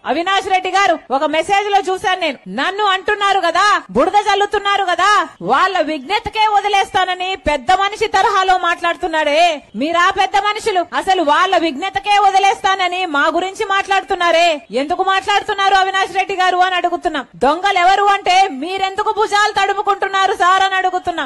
అవినాష్ రెడ్డి గారు ఒక మెసేజ్ లో చూశాను నేను. నన్ను అంటున్నారు కదా, బురద జల్లుతున్నారు కదా, వాళ్ళ విజ్ఞతకే వదిలేస్తానని పెద్ద మనిషి తరహాలో మాట్లాడుతున్నాడే. మీరా పెద్ద మనుషులు అసలు వాళ్ళ విజ్ఞతకే వదిలేస్తానని మా గురించి మాట్లాడుతున్నారే. ఎందుకు మాట్లాడుతున్నారు అవినాష్ రెడ్డి గారు అని అడుగుతున్నాం. దొంగలు ఎవరు అంటే మీరెందుకు భుజాలు తడుముకుంటున్నారు సార్ అని అడుగుతున్నాం.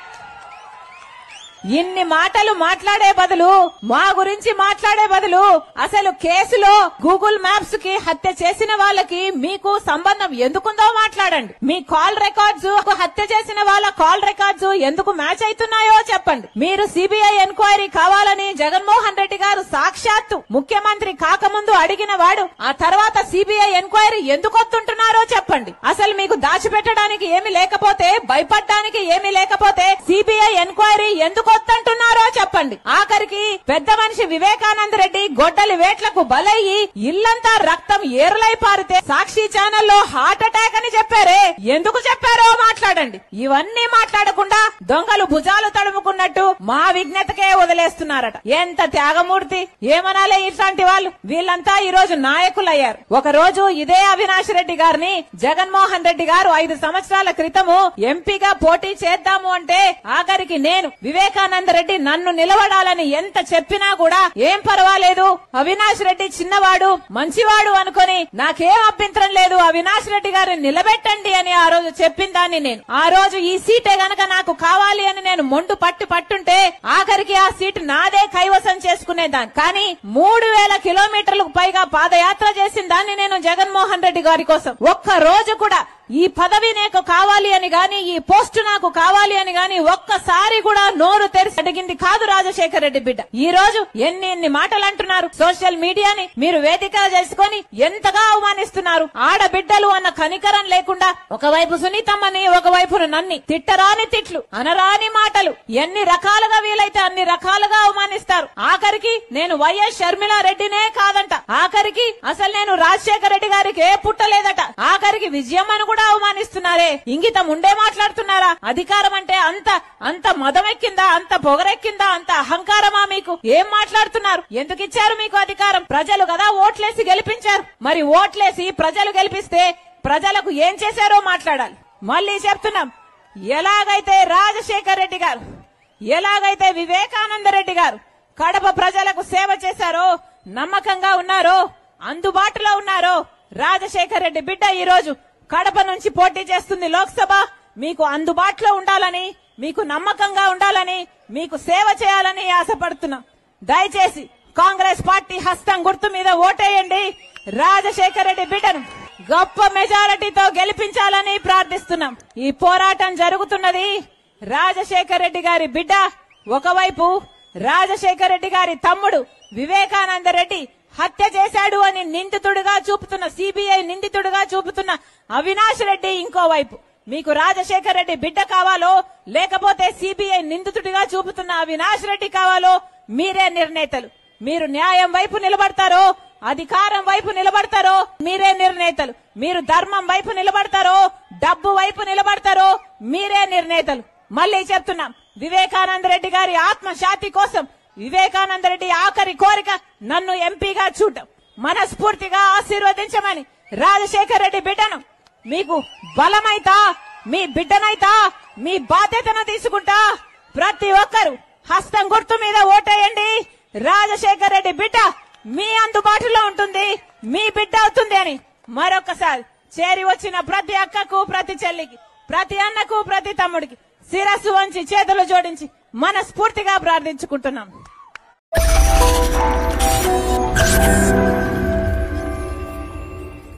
ఇన్ని మాటలు మాట్లాడే బదులు, మా గురించి మాట్లాడే బదులు అసలు కేసులో గూగుల్ మ్యాప్స్ కి హత్య చేసిన వాళ్ళకి మీకు సంబంధం ఎందుకుందో మాట్లాడండి. మీ కాల్ రికార్డ్స్, హత్య చేసిన వాళ్ళ కాల్ రికార్డ్స్ ఎందుకు మ్యాచ్ అవుతున్నాయో చెప్పండి. మీరు సిబిఐ ఎంక్వైరీ కావాలని జగన్మోహన్ రెడ్డి గారు సాక్షాత్తు ముఖ్యమంత్రి కాకముందు అడిగిన వాడు ఆ తర్వాత సిబిఐ ఎంక్వైరీ ఎందుకు వస్తుంటున్నారో చెప్పండి. అసలు మీకు దాచిపెట్టడానికి ఏమి లేకపోతే, భయపడడానికి ఏమి లేకపోతే సిబిఐ ఎంక్వైరీ ఎందుకు వస్తుంటున్నారో చెప్పండి. ఆఖరికి పెద్ద మనిషి వివేకానంద రెడ్డి గొడ్డలి వేట్లకు బలయ్యి ఇల్లంతా రక్తం ఏరులై పారితే సాక్షి ఛానల్లో హార్ట్ అటాక్ అని చెప్పారే, ఎందుకు చెప్పారో మాట్లాడండి. ఇవన్నీ మాట్లాడకుండా దొంగలు భుజాలు తడుముకున్నట్టు మా విజ్ఞతకే వదిలేస్తున్నారట. ఎంత త్యాగమూర్తి, ఏమనాలే ఇట్లాంటి వాళ్ళు. వీళ్ళంతా ఈ రోజు నాయకులయ్యారు. ఒక రోజు ఇదే అవినాష్ రెడ్డి గారిని జగన్మోహన్ రెడ్డి గారు 5 సంవత్సరాల క్రితము ఎంపీగా పోటీ చేద్దాము అంటే ఆఖరికి నేను వివేకానంద రెడ్డి నన్ను నిలబడాలని ఎంత చెప్పినా కూడా ఏం పర్వాలేదు, అవినాష్ రెడ్డి చిన్నవాడు మంచివాడు అనుకుని నాకేం అభ్యంతరం లేదు, అవినాష్ రెడ్డి గారిని నిలబెట్టండి అని ఆ రోజు చెప్పిందాన్ని నేను. ఆ రోజు ఈ సీటే గనక నాకు కావాలి అని నేను మొండు పట్టుంటే ఆఖరికి ఆ సీట్ నాదే కైవసం చేసుకునేదాన్ని. కానీ 3000 కిలోమీటర్లకు పైగా పాదయాత్ర చేసిన దాన్ని నేను జగన్మోహన్ రెడ్డి గారి కోసం. ఒక్క రోజు కూడా ఈ పదవి నాకు కావాలి అని గాని, ఈ పోస్టు నాకు కావాలి అని గాని ఒక్కసారి కూడా నోరు తెరిచి అడిగింది కాదు రాజశేఖర రెడ్డి బిడ్డ. ఈ రోజు ఎన్ని మాటలు అంటున్నారు. సోషల్ మీడియాని మీరు వేదిక చేసుకుని ఎంతగా అవమానిస్తున్నారు. ఆడబిడ్డలు అన్న కనికరం లేకుండా ఒకవైపు సునీతమ్మని, ఒకవైపు నన్ని తిట్టరాని తిట్లు, అనరాని మాటలు, ఎన్ని రకాలుగా వీలైతే అన్ని రకాలుగా అవమానిస్తారు. ఆఖరికి నేను వైఎస్ షర్మిలా రెడ్డినే కాదంట, ఆఖరికి అసలు నేను రాజశేఖర రెడ్డి గారికి పుట్టలేదట, ఆఖరికి విజయమ్మను కూడా అవమానిస్తున్నారే. ఇంగితం ఉండే మాట్లాడుతున్నారా? అధికారం అంటే అంత మదమెక్కిందా, అంత పొగరెక్కిందా, అంత అహంకారమా మీకు? ఏం మాట్లాడుతున్నారు? ఎందుకు ఇచ్చారు మీకు అధికారం? ప్రజలు కదా ఓట్లేసి గెలిపించారు. మరి ఓట్లేసి ప్రజలు గెలిపిస్తే ప్రజలకు ఏం చేశారో మాట్లాడాలి. మళ్ళీ చెప్తున్నాం, ఎలాగైతే రాజశేఖర రెడ్డి గారు, ఎలాగైతే వివేకానంద రెడ్డి గారు కడప ప్రజలకు సేవ చేశారో, నమ్మకంగా ఉన్నారో, అందుబాటులో ఉన్నారో, రాజశేఖర రెడ్డి బిడ్డ ఈ రోజు కడప నుంచి పోటీ చేస్తుంది లోక్సభ. మీకు అందుబాటులో ఉండాలని, మీకు నమ్మకంగా ఉండాలని, మీకు సేవ చేయాలని ఆశపడుతున్నాం. దయచేసి కాంగ్రెస్ పార్టీ హస్తం గుర్తు మీద ఓటేయండి. రాజశేఖర రెడ్డి బిడ్డను గొప్ప మెజారిటీతో గెలిపించాలని ప్రార్థిస్తున్నాం. ఈ పోరాటం జరుగుతున్నది రాజశేఖర రెడ్డి గారి బిడ్డ ఒకవైపు, రాజశేఖర రెడ్డి గారి తమ్ముడు వివేకానంద రెడ్డి హత్య చేశాడు అని నిందితుడిగా చూపుతున్న, సిబిఐ నిందితుడిగా చూపుతున్న అవినాష్ రెడ్డి ఇంకోవైపు. మీకు రాజశేఖర రెడ్డి బిడ్డ కావాలో లేకపోతే సిబిఐ నిందితుడిగా చూపుతున్న అవినాష్ రెడ్డి కావాలో మీరే నిర్ణేతలు. మీరు న్యాయం వైపు నిలబడతారో, అధికారం వైపు నిలబడతారో మీరే నిర్ణేతలు. మీరు ధర్మం వైపు నిలబడతారో, డబ్బు వైపు నిలబడతారో మీరే నిర్ణేతలు. మళ్ళీ చెప్తున్నాం, వివేకానంద రెడ్డి గారి ఆత్మశాంతి కోసం వివేకానంద రెడ్డి ఆఖరి కోరిక నన్ను ఎంపీగా చూడటం. మనస్ఫూర్తిగా ఆశీర్వదించమని రాజశేఖర రెడ్డి బిడ్డను మీకు బలమైతా, మీ బిడ్డనైతా, మీ బాధ్యతను తీసుకుంటా. ప్రతి ఒక్కరు హస్తం గుర్తు మీద ఓటేయండి. రాజశేఖర రెడ్డి బిడ్డ మీ అందుబాటులో ఉంటుంది, మీ బిడ్డ అవుతుంది అని మరొకసారి చేరి వచ్చిన ప్రతి అక్కకు, ప్రతి చెల్లికి, ప్రతి అన్నకు, ప్రతి తమ్ముడికి శిరస్సు వంచి చేతులు జోడించి మనస్ఫూర్తిగా ప్రార్థించుకుంటున్నాం.